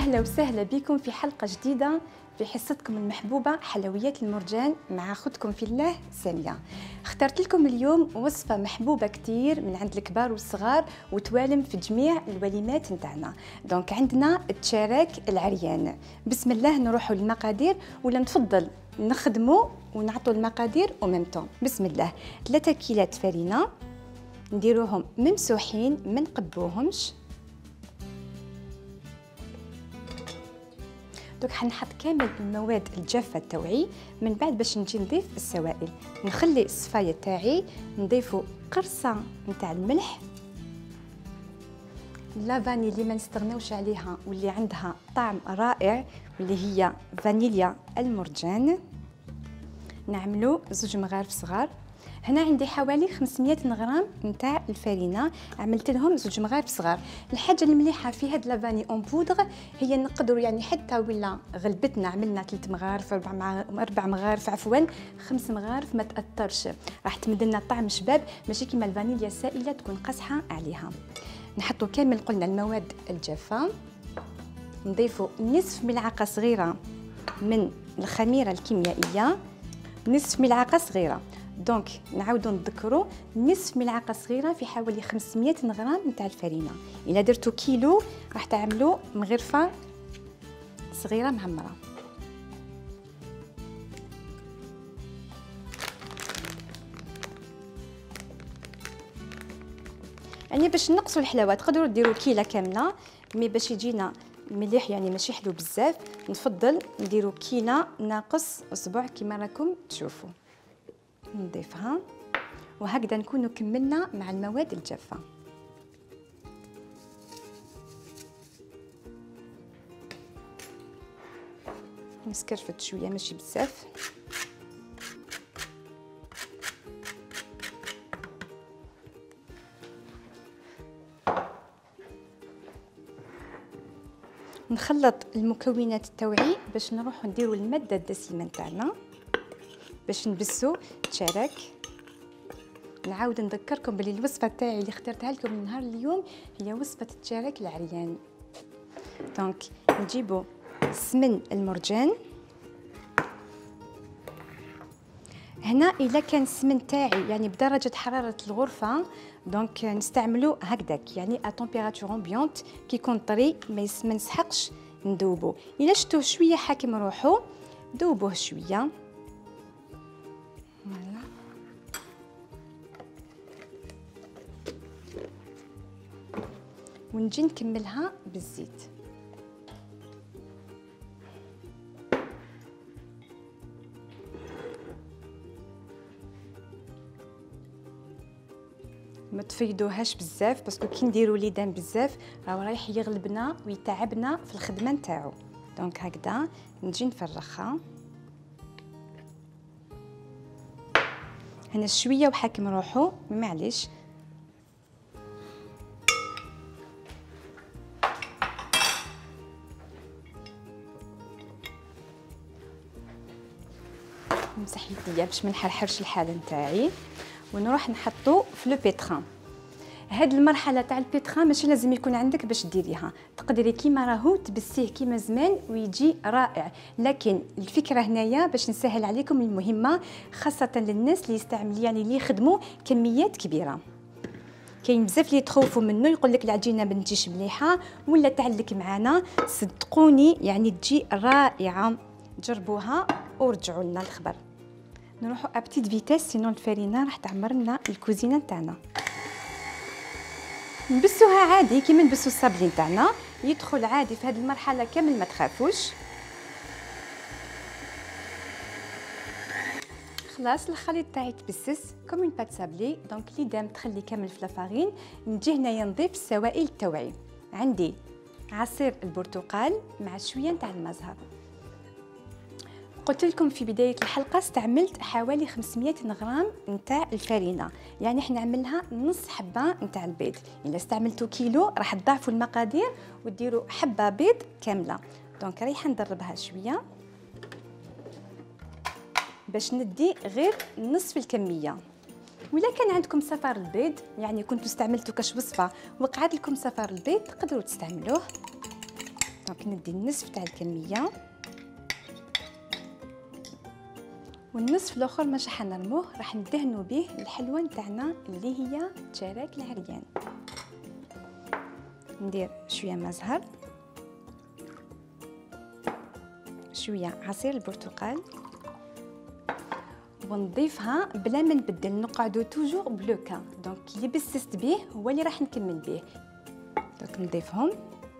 أهلا وسهلا بكم في حلقة جديدة في حصتكم المحبوبة حلويات المرجان مع أختكم في الله سامية. اخترت لكم اليوم وصفة محبوبة كتير من عند الكبار والصغار وتوالم في جميع الوليمات نتاعنا. دونك عندنا التشارك العريان. بسم الله نروحوا للمقادير، ولا نفضل نخدموا ونعطوا المقادير وممتون. بسم الله. 3 كيلات فرينة نديروهم ممسوحين ما نقبوهمش. دوك حنحط كامل المواد الجافه التوعي. من بعد باش نجي نضيف السوائل، نخلي الصفايه تاعي نضيفوا قرصه نتاع الملح. لا فاني اللي ما نستغناوش عليها واللي عندها طعم رائع واللي هي فانيليا المرجان. نعملوا 2 مغارف صغار. هنا عندي حوالي 500 غرام نتاع الفرينه، عملت لهم 2 مغارف صغار. الحاجه المليحه في هاد لافاني اون بودغ هي نقدروا يعني حتى ولا غلبتنا عملنا 3 مغارف 4 مغارف عفوا 5 مغارف ما تاثرش، راح تمد لنا طعم شباب ماشي كيما الفانيليا السائله تكون قاصحه عليها. نحطوا كامل قلنا المواد الجافه، نضيفوا نصف ملعقه صغيره من الخميره الكيميائيه، نصف ملعقه صغيره. دونك نعاودو نذكروا نصف ملعقه صغيره في حوالي 500 غرام نتاع الفرينه. الا درتو كيلو راح تعملوا مغرفه صغيره معمره. يعني باش نقصوا الحلاوه تقدروا ديروا كيله كامله، مي باش يجينا مليح يعني ماشي حلو بزاف نفضل نديروا كيله ناقص اصبع كما راكم تشوفوا. نضيفها وهكذا نكونوا كملنا مع المواد الجافه. نسكرفت شويه ماشي بزاف. نخلط المكونات التوعي باش نروحوا نديروا الماده الدسمه نتاعنا باش نبسوا التشارك. نعاود نذكركم بلي الوصفه تاعي اللي اخترتها لكم نهار اليوم هي وصفه التشارك العريان. دونك نجيبوا سمن المرجان. هنا الا كان السمن تاعي يعني بدرجه حراره الغرفه دونك نستعملوا هكذاك يعني ا تمبيراتور امبيونت، كي يكون طري ما نسحقش ندوبو. الا شتوه شويه حاكم روحو دوبوه شويه. ونجي نكملها بالزيت. ما تفيدوهاش بزاف باسكو كي نديرو ليدان بزاف راه رايح يغلبنا ويتعبنا في الخدمه نتاعو. دونك هكذا نجي نفرخها هنا شويه وحاكم روحو معليش. نمسح يديا باش ما نحرحرش الحاله نتاعي ونروح نحطو في لو بيتران. هاد المرحله تاع البيتران ماشي لازم يكون عندك باش ديريها، تقدري كيما راهو تبسيه كيما زمان ويجي رائع. لكن الفكره هنايا باش نسهل عليكم المهمه خاصه للناس اللي يستعمل يعني اللي يخدموا كميات كبيره. كاين بزاف اللي يتخوفوا منه يقول لك العجينه ما تجيش مليحه ولا تعلك معانا. صدقوني يعني تجي رائعه، جربوها ورجعوا لنا الخبر. نروحوا ابتيت فيتاس سينون الفرينه راح تعمر لنا الكوزينه نتاعنا. نبسوها عادي كيما نبسو الصابلي نتاعنا، يدخل عادي في هذه المرحله كامل ما تخافوش. خلاص الخليط تاعي تبسس كوم اون بات سابلي. دونك لي دام تخلي كامل في لافارين. نجي هنايا نضيف السوائل التوعي. عندي عصير البرتقال مع شويه نتاع المزهر. قلت لكم في بداية الحلقة استعملت حوالي 500 غرام نتاع الفرينة، يعني احنا نعملها نص حبة نتاع البيض. إلا استعملتوا كيلو راح تضاعفوا المقادير وديروا حبة بيض كاملة. دونك رايحة ندربها شوية باش ندي غير نصف الكمية. ولا كان عندكم صفار البيض يعني كنتوا استعملتوا كاش وصفة وقعد لكم صفار البيض تقدروا تستعملوه. دونك ندي النصف تاع الكميه، والنصف الاخر ماشي حنرموه، راح ندهنوا به الحلوه نتاعنا اللي هي تشارك العريان. ندير شويه ماء زهر، شويه عصير البرتقال، ونضيفها بلا ما نبدل، نقعدو توجور بلوكا. دونك اللي بسست به هو اللي راح نكمل به. دونك نضيفهم،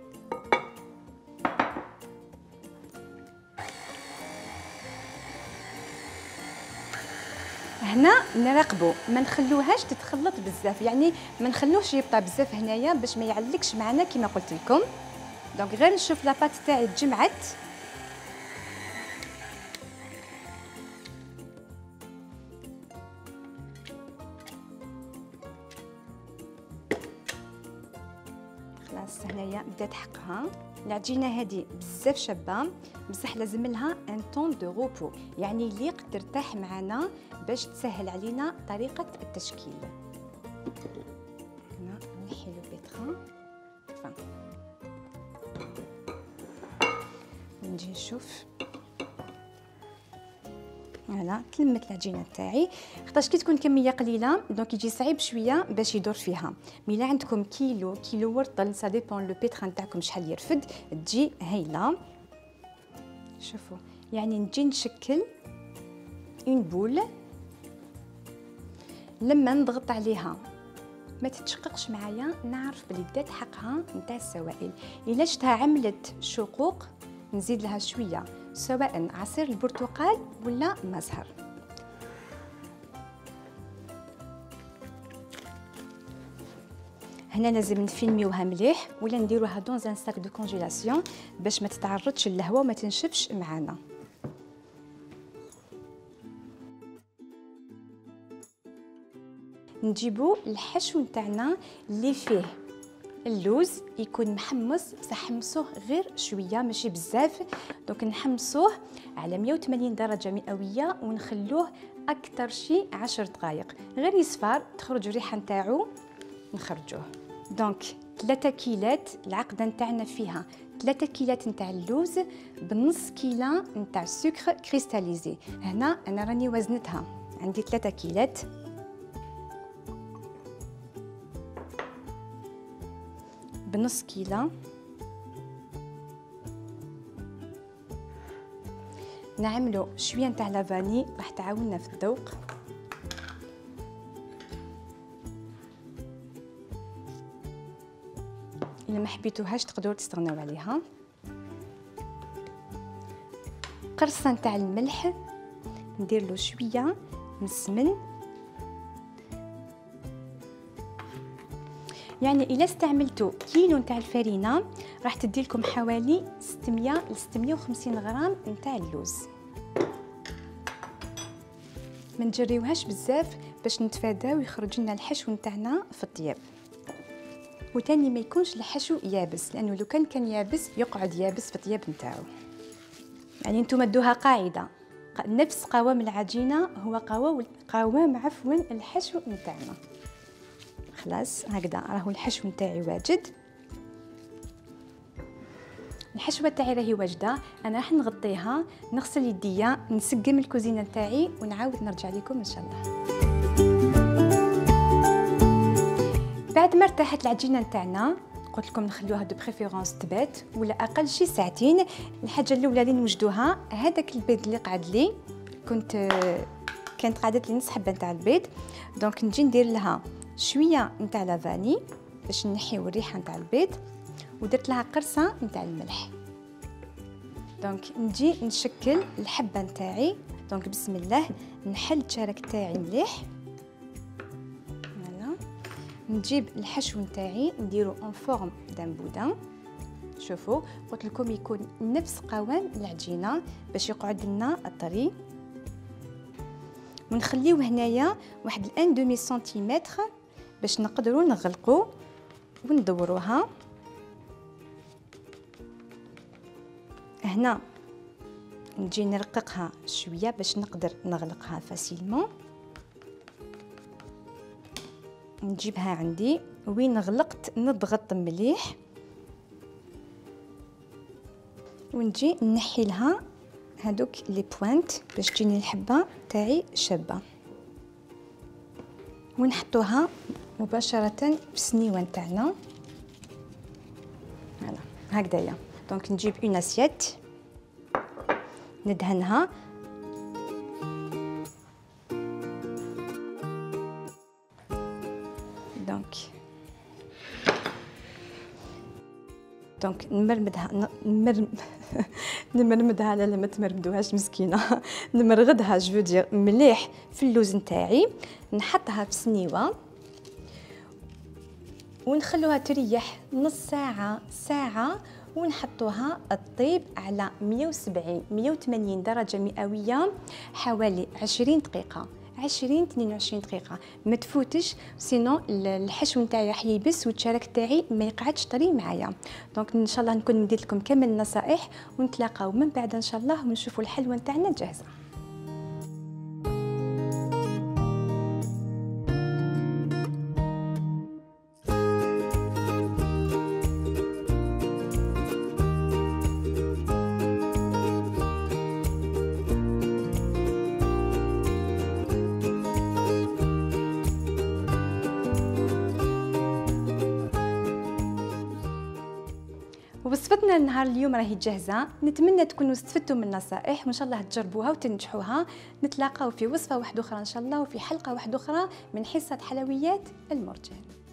هنا نراقبوا ما نخلوهاش تتخلط بزاف، يعني ما نخلوهش يبطى بزاف هنايا باش ما يعلقش معنا كما قلت لكم. دونك غير نشوف لاباط تاعي تجمعت، خلاص هنايا بدات حقها. العجينه هذه بزاف شابه، بصح لازم لها ان طون دو روبو، يعني يليق ترتاح معنا باش تسهل علينا طريقه التشكيل. هنا نحي لو بيتران، نجي نشوف. فوالا تلمت العجينه تاعي، خاطرش كي تكون كميه قليله دونك يجي صعيب شويه باش يدور فيها. مي لا عندكم كيلو ورطل، سا ديبون لو بيتران تاعكم شحال يرفد، تجي هايله. شوفوا يعني نجي نشكل اون بول، لما نضغط عليها ما تتشققش معايا نعرف بلي دات حقها نتاع السوائل. الا شفتها عملت شقوق نزيد لها شويه سواء عصير البرتقال ولا ماء زهر. هنا لازم نفيلميوها مليح ولا نديروها دون ان ساك دو كونجيلاسيون باش ما تتعرضش للهواء وما تنشفش معانا. نجيبو الحشو نتاعنا اللي فيه اللوز يكون محمص، بصح حمصوه غير شويه ماشي بزاف. دونك نحمصوه على 180 درجه مئويه ونخلوه اكثر شيء 10 دقائق، غير يصفر تخرج الريحه نتاعو نخرجوه. دونك 3 كيلات، العقده نتاعنا فيها 3 كيلات نتاع اللوز بنص كيلة نتاع السكر كريستاليزي. هنا انا راني وزنتها، عندي 3 كيلات. بنص كيلة نعملو شويه نتاع لافاني راح تعاوننا في الذوق. الا ما حبيتوهاش تقدروا تستغناو عليها. قرصه نتاع الملح، ندير له شويه من السمن، يعني الا استعملتوا كيلو نتاع الفرينه راح تدي لكم حوالي 600 ل 650 غرام نتاع اللوز. ما نجريوهاش بزاف باش نتفاداو يخرج لنا الحشو نتاعنا في الطياب، وتاني ما يكونش الحشو يابس، لانه لو كان يابس يقعد يابس في الطياب نتاعو. يعني نتوما دوها قاعده، نفس قوام العجينه هو قوام الحشو نتاعنا. خلاص هكذا راهو الحشو نتاعي واجد. الحشوه تاعي راهي واجده، انا راح نغطيها، نغسل يديا، نسقم الكوزينه تاعي ونعاود نرجع لكم ان شاء الله. بعد ما ارتاحت العجينه نتاعنا قلت لكم نخلوها دو بريفيرونس تبات ولا اقل شي ساعتين. الحاجه الاولى اللي نوجدوها هذاك البيض اللي قعد لي، كانت قعدت لي نص حبه نتاع البيض. دونك نجي ندير لها شويه نتاع لافاني باش نحيو الريحه نتاع البيض، ودرت لها قرصه نتاع الملح. دونك نجي نشكل الحبه نتاعي. دونك بسم الله نحل الشارك تاعي مليح. فوالا نجيب الحشو نتاعي نديرو اون فورم دان بودان. شوفوا قلت لكم يكون نفس قوام العجينه باش يقعد لنا الطري، ونخليوه هنايا واحد 1.5 سنتيمتر باش نقدروا نغلقوا وندوروها. هنا نجي نرققها شويه باش نقدر نغلقها فاسيلمون. نجيبها عندي وين غلقت نضغط مليح ونجي نحي لها هادوك لي بوينت باش تجيني الحبه تاعي شابه، ونحطوها مباشره في السنيوه تاعنا. فوالا هكذايا. دونك نجيب اون اسيت ندهنها، دونك نمرمدها نمرمدها. لا ما تمرمدوهاش مسكينه. نمرغدها جو دير مليح في اللوز نتاعي، نحطها في سنيوه ونخلوها تريح نص ساعه ساعه، ونحطوها الطيب على 170 180 درجه مئويه حوالي 20 دقيقه، 22 دقيقه ما تفوتش، سينو الحشو نتاعي راح ييبس والشارك تاعي ما يقعدش طري معايا. دونك ان شاء الله نكون مديت لكم كامل النصائح، ونتلاقاو من بعد ان شاء الله ونشوفوا الحلوه نتاعنا جاهزه. وصفتنا النهار اليوم راهي جاهزه، نتمنى تكونوا استفدتوا من النصائح وان شاء الله تجربوها وتنجحوها. نتلاقاو في وصفه واحده اخرى ان شاء الله، وفي حلقه واحده اخرى من حصه حلويات المرجان.